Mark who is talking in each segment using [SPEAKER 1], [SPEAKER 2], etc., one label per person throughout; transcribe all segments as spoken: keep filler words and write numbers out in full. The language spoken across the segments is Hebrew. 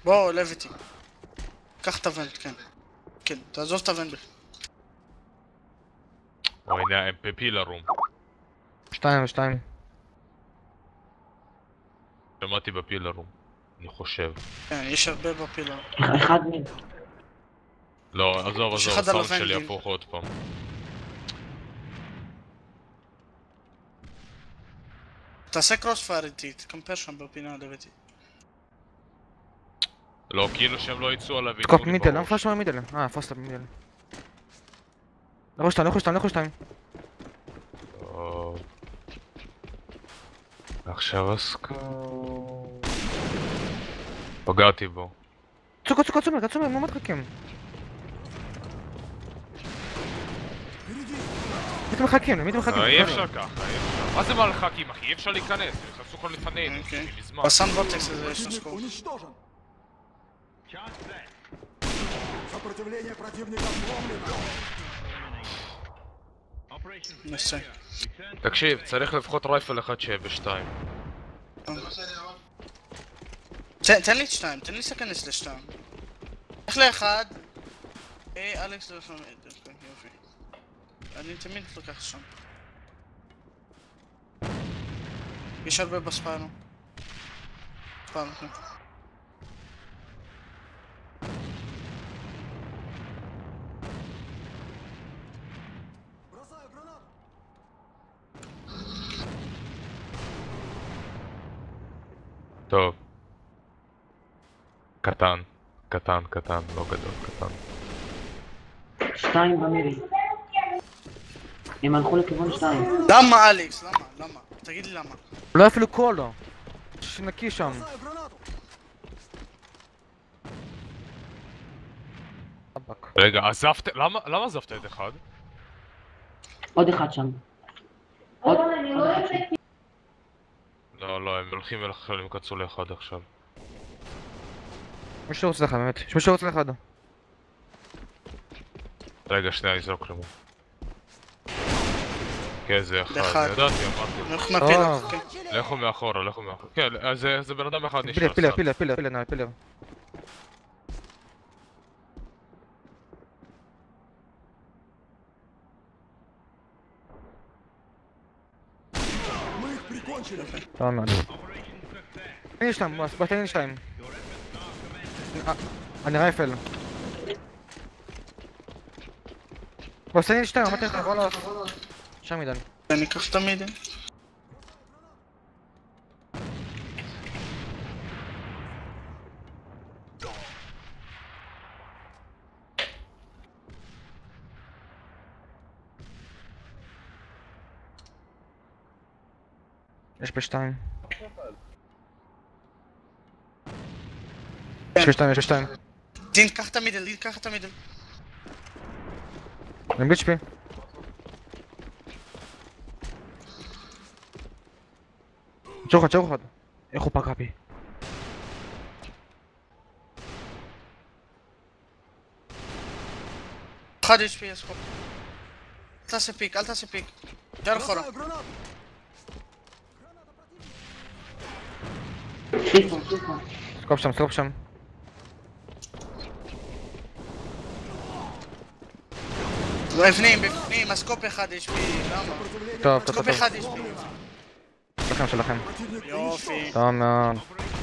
[SPEAKER 1] בוא, לב איתי. קח את הוונט, כן. כן, תעזוב את הוונט בכלל.
[SPEAKER 2] או הנה הם בפילרום.
[SPEAKER 3] שתיים ושתיים.
[SPEAKER 2] שמעתי בפילרום. אני חושב.
[SPEAKER 1] כן, יש הרבה בפילר.
[SPEAKER 4] אחד מהם.
[SPEAKER 2] לא, עזוב,
[SPEAKER 1] יש
[SPEAKER 2] עזוב,
[SPEAKER 1] אחד על
[SPEAKER 2] הסאונד שלי
[SPEAKER 1] הוונדים.
[SPEAKER 2] יהפוך עוד פעם.
[SPEAKER 1] תעשה קרוס פייר איתי, תקמפר שם בפינה, לב איתי.
[SPEAKER 2] לא, כאילו שהם לא יצאו עליו
[SPEAKER 3] תקוף
[SPEAKER 2] ויתנו לי
[SPEAKER 3] מידל, למה
[SPEAKER 2] בראש.
[SPEAKER 3] פלאש לו מידל? אה, פסת מידל. לכו שתיים, לכו שתיים, לכו שתיים.
[SPEAKER 2] טוב. עכשיו אסק. פגעתי בו.
[SPEAKER 3] צוקו, צוקו, צומר, צומר, מה מתחכים? מי אתם מחכים? למי אתם מחכים?
[SPEAKER 2] אי אפשר ככה, אי אפשר. מה זה מרחקים אחי? אי אפשר להיכנס, הם נכנסו כבר לפנינו,
[SPEAKER 1] אוקיי.
[SPEAKER 2] מזמן.
[SPEAKER 1] בסאן ורטקס הזה יש לו סקור.
[SPEAKER 5] Сопротивление противника сломлено.
[SPEAKER 1] נסה.
[SPEAKER 2] תקשיב, צריך לפחות רייפל אחד שיהיה בשתיים.
[SPEAKER 1] תן לי את שתיים, תן לי להיכנס לשתיים. איך לאחד? אה, אלכס לא יכול... יופי. אני תמיד לוקח שם. יש הרבה בספיירו. ספיירו, כן.
[SPEAKER 5] Бросаю гранату.
[SPEAKER 2] טוב. קטן. קטן, קטן, לא גדול, קטן.
[SPEAKER 4] שתיים במירי. הם הלכו לכיוון שתיים.
[SPEAKER 1] למה אלכס? למה? למה? תגיד לי למה.
[SPEAKER 3] לא אפילו קול לו. שנקי שם.
[SPEAKER 5] Бросаю гранату.
[SPEAKER 3] טבק.
[SPEAKER 2] רגע, עזבת... למה למה עזבת את אחד?
[SPEAKER 4] עוד אחד שם. עוד עוד אחד שם.
[SPEAKER 2] לא, לא, הם הולכים ולכן הם קצו לאחד עכשיו.
[SPEAKER 3] מי שרוצה לך, באמת. יש מי שרוצה לך.
[SPEAKER 2] רגע, שנייה, יזרוק למו. כן, זה אחד,
[SPEAKER 1] באחד.
[SPEAKER 2] ידעתי, אמרתי.
[SPEAKER 1] אנחנו מהפילר,
[SPEAKER 3] טוב.
[SPEAKER 1] כן.
[SPEAKER 2] לכו מאחורה, לכו מאחורה. כן, אז זה- זה בן אדם אחד נשאר.
[SPEAKER 3] פילר, פילר,
[SPEAKER 2] סתם.
[SPEAKER 3] פילר, פילר, פילר, נעל, פילר.
[SPEAKER 5] Мы их прикончили.
[SPEAKER 3] טוב מאוד. תן לי שתיים, בוס, בוא תן לי שתיים. אה, אני רייפל. בוס תן לי שתיים, אמרתי לך, בוא לא... שם עידן.
[SPEAKER 1] אני אקח את המידל.
[SPEAKER 3] יש בשתיים. יש בשתיים, יש בשתיים.
[SPEAKER 1] דין, קח את המידל, דין, קח את המידל.
[SPEAKER 3] אני ביץ' פי. צ'ור אחד, צ'ור אחד. איך הוא פגע בי?
[SPEAKER 1] אחד אייץ' פי יש פה. אל תעשה פיק, אל תעשה פיק. יותר אחורה.
[SPEAKER 5] Бросаю гранату.
[SPEAKER 4] סיפון, סיפון.
[SPEAKER 3] סקופ שם, סקופ שם.
[SPEAKER 1] בפנים, בפנים, הסקופ אחד אייץ' פי, למה?
[SPEAKER 5] Сопротивление
[SPEAKER 3] טוב, טוב,
[SPEAKER 1] סקופ
[SPEAKER 3] טוב.
[SPEAKER 1] אחד אייץ' פי.
[SPEAKER 3] שלכם, שלכם.
[SPEAKER 5] противник
[SPEAKER 1] יופי.
[SPEAKER 3] טוב מאוד.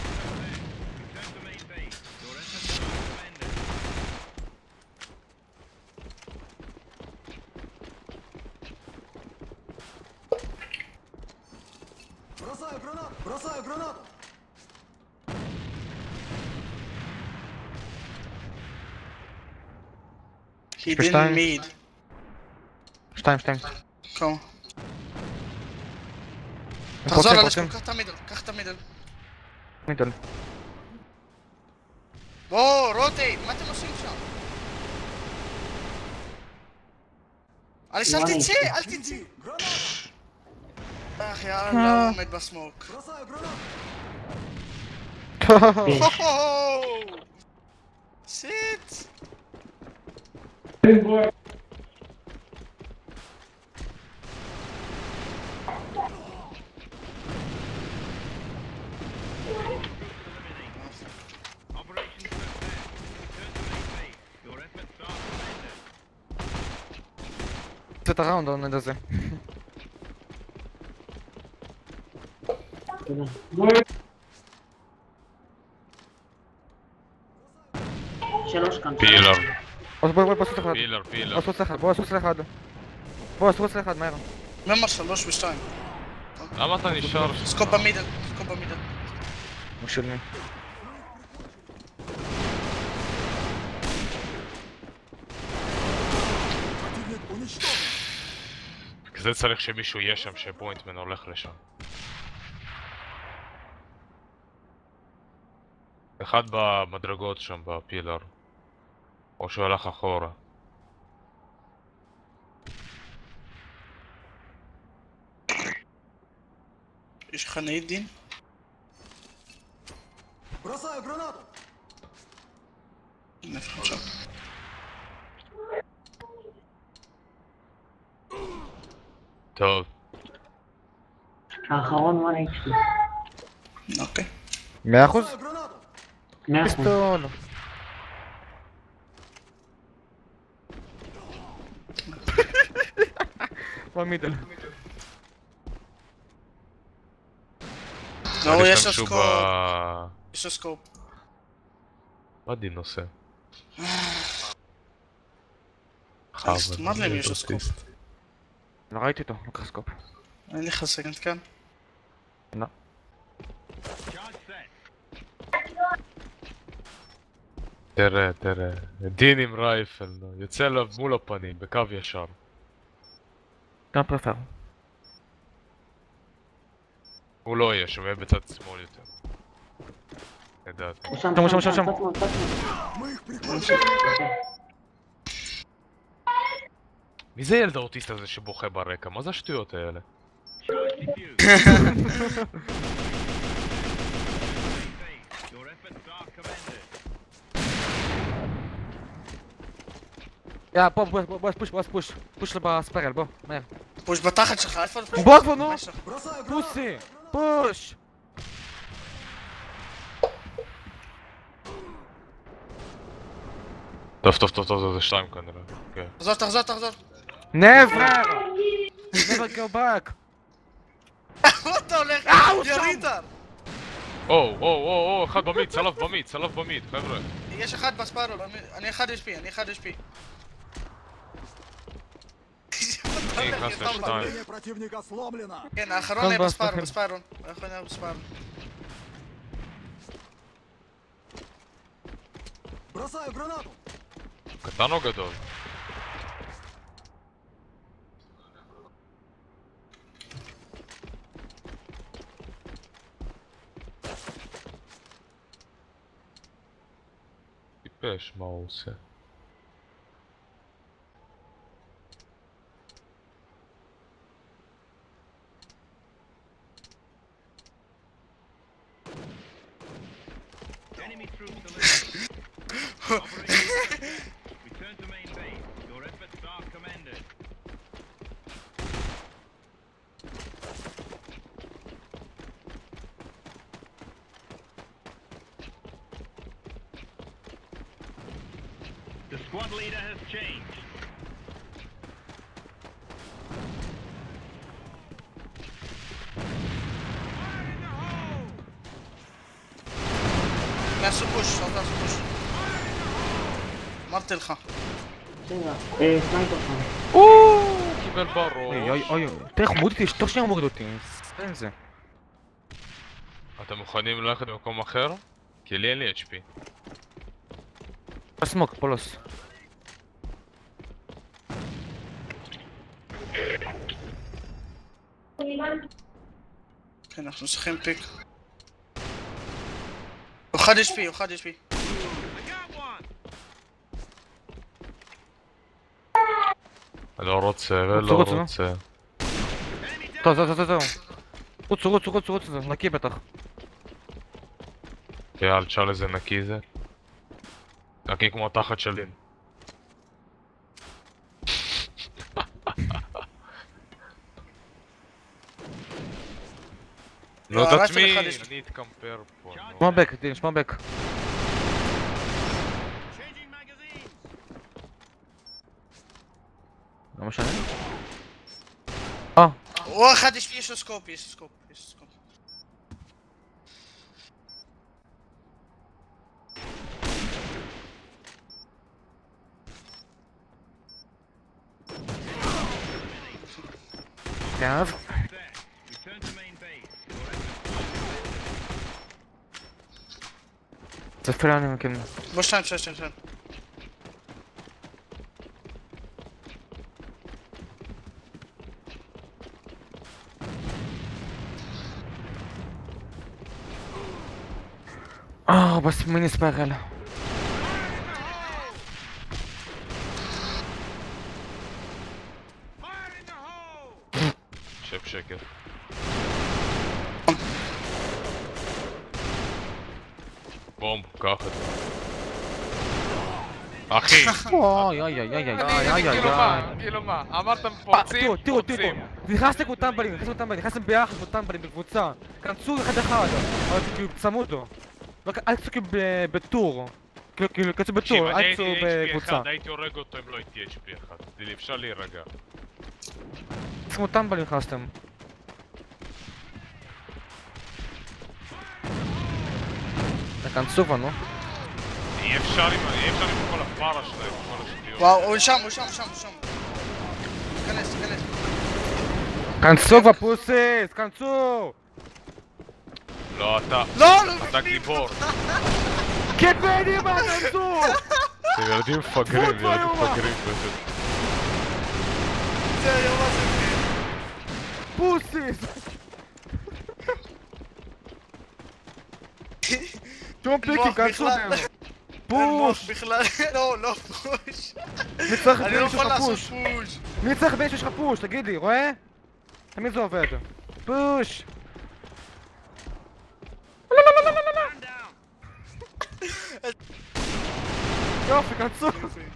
[SPEAKER 5] Бросаю гранату. Бросаю гранату.
[SPEAKER 1] He
[SPEAKER 3] בשתיים.
[SPEAKER 1] didn't mid.
[SPEAKER 3] שתיים, שתיים.
[SPEAKER 1] קום.
[SPEAKER 3] הם
[SPEAKER 1] תחזור
[SPEAKER 3] פורצים,
[SPEAKER 1] על
[SPEAKER 3] פורצים.
[SPEAKER 1] הסקופ, קח את המידל, קח את המידל.
[SPEAKER 3] מידל.
[SPEAKER 1] בואו, רוטייט, מה אתם עושים שם? אליס, אל
[SPEAKER 4] וואי.
[SPEAKER 1] תצא, אל תצא.
[SPEAKER 5] Граната.
[SPEAKER 1] אך יאללה, הוא עומד בסמוק.
[SPEAKER 5] Бросаю гранату.
[SPEAKER 1] הו-הו-הו! סיט!
[SPEAKER 3] את הראונד או נדע זה.
[SPEAKER 4] תודה. שלוש כאן.
[SPEAKER 2] פילר,
[SPEAKER 3] אז בוא בוא בוא סוס אחד.
[SPEAKER 2] פילר, פילר.
[SPEAKER 3] בוא סוס אחד, בוא סוס אחד. בוא סוס אחד, מהר.
[SPEAKER 1] ממר שלוש ושתיים.
[SPEAKER 2] למה אתה נשאר?
[SPEAKER 1] סקופ במידל, סקופ במידל.
[SPEAKER 3] הוא שלי.
[SPEAKER 5] Противник уничтожен.
[SPEAKER 2] זה צריך שמישהו יהיה שם שפוינטמן הולך לשם. אחד במדרגות שם בפילר. או שהוא הלך אחורה.
[SPEAKER 1] יש לך ניידין?
[SPEAKER 5] Бросаю гранату.
[SPEAKER 1] הנה, עכשיו.
[SPEAKER 2] טוב.
[SPEAKER 4] האחרון וואן אייץ' פי.
[SPEAKER 1] אוקיי.
[SPEAKER 3] מאה אחוז?
[SPEAKER 5] Бросаю гранату.
[SPEAKER 4] מאה אחוז.
[SPEAKER 3] פיסטול. במידל.
[SPEAKER 1] לא, יש לו
[SPEAKER 2] השתמשו
[SPEAKER 1] סקופ.
[SPEAKER 2] ב...
[SPEAKER 1] יש לו סקופ.
[SPEAKER 2] מה דין עושה?
[SPEAKER 1] אז תאמר להם יש לו סקופ.
[SPEAKER 3] לא ראיתי אותו, לקח סקופ.
[SPEAKER 1] אין לך סקנד כאן.
[SPEAKER 3] לא.
[SPEAKER 2] תראה, תראה. דין עם רייפל, יוצא אליו מול הפנים, בקו ישר.
[SPEAKER 3] גם פרפר.
[SPEAKER 2] הוא לא יהיה, שהוא יהיה בצד שמאל יותר. לדעתי.
[SPEAKER 4] הוא שם,
[SPEAKER 3] שם,
[SPEAKER 4] שם,
[SPEAKER 3] שם,
[SPEAKER 4] שם,
[SPEAKER 3] שם.
[SPEAKER 4] צד שמאל, צד שמאל.
[SPEAKER 5] Мы их прикончили.
[SPEAKER 2] מי זה ילד האוטיסט הזה שבוכה ברקע? מה זה השטויות האלה?
[SPEAKER 3] יא, בוא, בוא, בוא, בוא, פוש, בוא, פוש. פוש בספרל, בוא, מהר.
[SPEAKER 1] פוש בתחת שלך, איפה הפוש?
[SPEAKER 3] בוא כבר, נו!
[SPEAKER 1] מה יש לך?
[SPEAKER 5] Бросаю гранату.
[SPEAKER 3] פוסי! פוש!
[SPEAKER 2] טוב, טוב, טוב, טוב, זה שתיים כנראה. כן.
[SPEAKER 1] תחזור, תחזור, תחזור.
[SPEAKER 3] never! never go back!
[SPEAKER 1] מה אתה הולך?
[SPEAKER 3] אה, הוא
[SPEAKER 1] יא
[SPEAKER 3] שם!
[SPEAKER 1] ריטר!
[SPEAKER 2] או, או, או, או, אחד במיד, צלף במיד, צלף במיד, חבר'ה.
[SPEAKER 1] יש אחד בספארו, אני אחד אש פי, אני אחד אש פי.
[SPEAKER 2] אני נכנס לשתיים.
[SPEAKER 5] Линия противника сломлена.
[SPEAKER 1] כן, האחרון
[SPEAKER 3] כאן
[SPEAKER 1] היה בספארו,
[SPEAKER 3] בספארו.
[SPEAKER 1] בספארו. האחרון היה בספארו.
[SPEAKER 5] Бросаю гранату.
[SPEAKER 2] קטן או גדול? טיפש, מה הוא עושה?
[SPEAKER 6] Enemy troops eliminated. Operation return to main base. Your efforts are commended. The squad leader has changed.
[SPEAKER 1] תעשו פוש, אל תעשו פוש. אמרתי לך.
[SPEAKER 4] בסדר. אה, סנייפר שם.
[SPEAKER 2] קיבל בראש.
[SPEAKER 3] אוי אוי אוי, תראה איך הוא מוריד אותי, תוך שניה הוא מוריד אותי. אין זה.
[SPEAKER 2] אתם מוכנים ללכת במקום אחר? כי לי אין לי אייץ' פי.
[SPEAKER 3] סמוק, פולוס.
[SPEAKER 1] כן, אנחנו צריכים פיק. הוא אחד אש פי, הוא אחד אש פי.
[SPEAKER 6] I got one.
[SPEAKER 2] לא רוצה ולא
[SPEAKER 3] רוצו, רוצו.
[SPEAKER 2] רוצה.
[SPEAKER 6] Enemy down.
[SPEAKER 3] טוב, זהו, זהו, זהו. רוצו, רוצו, רוצו, רוצו, זה נקי בטח.
[SPEAKER 2] יאללה, תשאל איזה נקי זה. נקי כמו התחת של דין. לא
[SPEAKER 1] לא,
[SPEAKER 2] יודעת
[SPEAKER 1] הרסתי
[SPEAKER 2] מי,
[SPEAKER 1] לך לשני.
[SPEAKER 2] אני אתקמפר פה. נו.
[SPEAKER 3] שמע בק, דין, שמע בק.
[SPEAKER 6] Changing magazines.
[SPEAKER 3] לא משנה.
[SPEAKER 1] הוא אחד יש יש לו סקופ, יש לו סקופ, יש לו סקופ.
[SPEAKER 3] גנב.
[SPEAKER 6] Return to main base. Your effort
[SPEAKER 3] צפה לנו מכם.
[SPEAKER 1] בוא שתיים, שתיים, שתיים, שתיים.
[SPEAKER 3] אה, בס מיני ספיירל.
[SPEAKER 2] שב שקט. בום, קח את זה. אחי!
[SPEAKER 3] אוי אוי אוי אוי אוי אוי אוי
[SPEAKER 2] כאילו
[SPEAKER 3] אוי.
[SPEAKER 2] מה? כאילו מה? אמרת
[SPEAKER 3] אה,
[SPEAKER 2] פורצים?
[SPEAKER 3] תראו, תראו, תראו,
[SPEAKER 2] פורצים.
[SPEAKER 3] נכנסתם טמבלים, נכנסתם טמבלים, נכנסתם ביחד בטמבלים בקבוצה. כנסו אחד אחד, אבל כאילו צמוד לו. רק אל תצאו כאילו ב- בטור. כאילו, כאילו, כנסו
[SPEAKER 2] תקשיב,
[SPEAKER 3] בטור,
[SPEAKER 2] אני
[SPEAKER 3] אל
[SPEAKER 2] הייתי
[SPEAKER 3] תצאו
[SPEAKER 2] אייץ' פי
[SPEAKER 3] בקבוצה.
[SPEAKER 2] אחד, הייתי הורג אותו אם לא הייתי אייץ' פי אחד. אפשר להירגע.
[SPEAKER 3] כמו טמבלים נכנסתם. תכנסו כבר, נו.
[SPEAKER 2] אי אפשר עם אי אפשר עם כל הפארה שלהם, כל השטויות.
[SPEAKER 1] וואו, הוא שם, הוא שם, הוא שם, הוא שם. תיכנס, תיכנס.
[SPEAKER 3] כנסו כבר פוסיס, כנסו!
[SPEAKER 2] לא, אתה.
[SPEAKER 1] לא, לא,
[SPEAKER 2] אתה
[SPEAKER 1] בפנים.
[SPEAKER 2] גיבור.
[SPEAKER 3] כן בעניימה, כנסו!
[SPEAKER 2] אתם ילדים מפגרים,
[SPEAKER 3] פוט
[SPEAKER 2] ילדים
[SPEAKER 3] ביומה.
[SPEAKER 2] מפגרים פשוט.
[SPEAKER 1] זה היום הזה.
[SPEAKER 3] פוסיס! שום פיקים,
[SPEAKER 1] מוח
[SPEAKER 3] כנסו
[SPEAKER 1] בכלל.
[SPEAKER 3] דרך.
[SPEAKER 1] אין מוח
[SPEAKER 3] פוש!
[SPEAKER 1] בכלל, לא, לא פוש.
[SPEAKER 3] מי צריך
[SPEAKER 1] אני לא
[SPEAKER 3] בן שיש
[SPEAKER 1] יכול
[SPEAKER 3] לך
[SPEAKER 1] לעשות
[SPEAKER 3] פוש?
[SPEAKER 1] פוש.
[SPEAKER 3] מי צריך בן שיש לך פוש? תגיד לי, רואה? תמיד זה עובד. פוש! יופי, כנסו!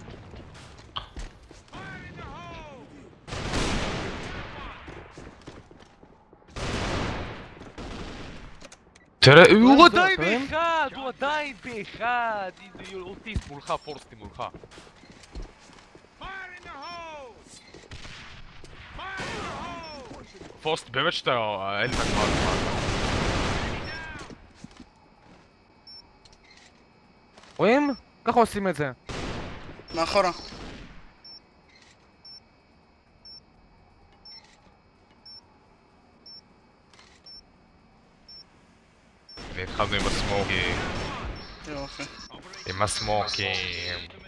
[SPEAKER 2] תראה, הוא
[SPEAKER 3] הוא
[SPEAKER 2] עדיין
[SPEAKER 3] עדיין
[SPEAKER 2] באחד, הוא עדיין באחד. אוטיסט מולך, פורסטי מולך. פורסט, באמת שאתה... אין לך מה זמן.
[SPEAKER 3] רואים? ככה עושים את זה.
[SPEAKER 1] מאחורה.
[SPEAKER 2] התחלנו עם הסמוקים.
[SPEAKER 1] יופי.
[SPEAKER 2] עם הסמוקים.